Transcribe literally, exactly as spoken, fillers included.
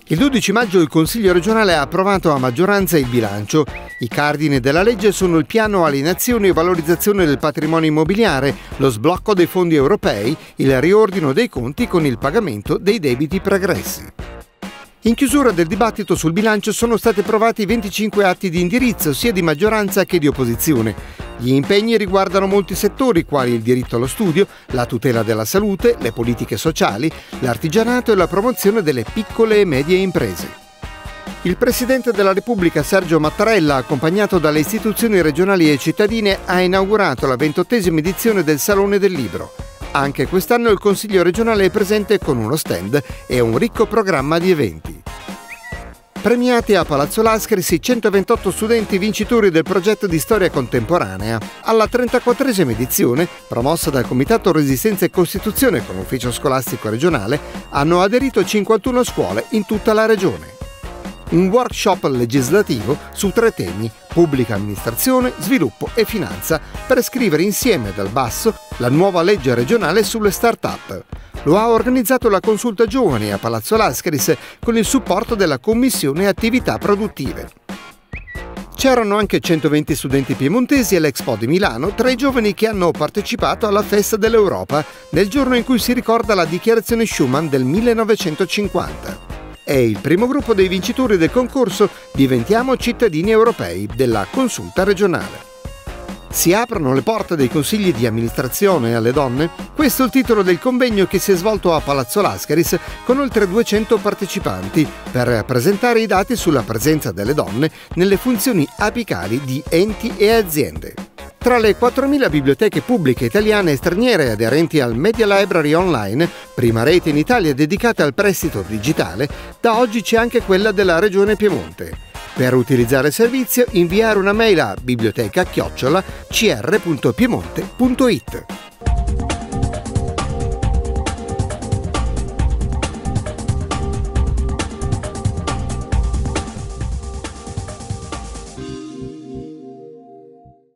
Il dodici maggio il Consiglio regionale ha approvato a maggioranza il bilancio. I cardini della legge sono il piano alienazione e valorizzazione del patrimonio immobiliare, lo sblocco dei fondi europei, il riordino dei conti con il pagamento dei debiti pregressi. In chiusura del dibattito sul bilancio sono stati approvati venticinque atti di indirizzo, sia di maggioranza che di opposizione. Gli impegni riguardano molti settori, quali il diritto allo studio, la tutela della salute, le politiche sociali, l'artigianato e la promozione delle piccole e medie imprese. Il Presidente della Repubblica Sergio Mattarella, accompagnato dalle istituzioni regionali e cittadine, ha inaugurato la ventottesima edizione del Salone del Libro. Anche quest'anno il Consiglio regionale è presente con uno stand e un ricco programma di eventi. Premiati a Palazzo Lascaris i centoventotto studenti vincitori del progetto di storia contemporanea. Alla trentaquattresima edizione, promossa dal Comitato Resistenza e Costituzione con ufficio scolastico regionale, hanno aderito cinquantuno scuole in tutta la regione. Un workshop legislativo su tre temi: pubblica amministrazione, sviluppo e finanza, per scrivere insieme dal basso la nuova legge regionale sulle start-up. Lo ha organizzato la Consulta Giovani a Palazzo Lascaris con il supporto della Commissione Attività Produttive. C'erano anche centoventi studenti piemontesi all'Expo di Milano tra i giovani che hanno partecipato alla Festa dell'Europa, nel giorno in cui si ricorda la Dichiarazione Schuman del millenovecentocinquanta. È il primo gruppo dei vincitori del concorso Diventiamo cittadini europei della Consulta regionale. Si aprono le porte dei consigli di amministrazione alle donne? Questo è il titolo del convegno che si è svolto a Palazzo Lascaris con oltre duecento partecipanti per presentare i dati sulla presenza delle donne nelle funzioni apicali di enti e aziende. Tra le quattromila biblioteche pubbliche italiane e straniere aderenti al Media Library Online, prima rete in Italia dedicata al prestito digitale, da oggi c'è anche quella della Regione Piemonte. Per utilizzare il servizio, inviare una mail a biblioteca chiocciola c r punto piemonte punto it.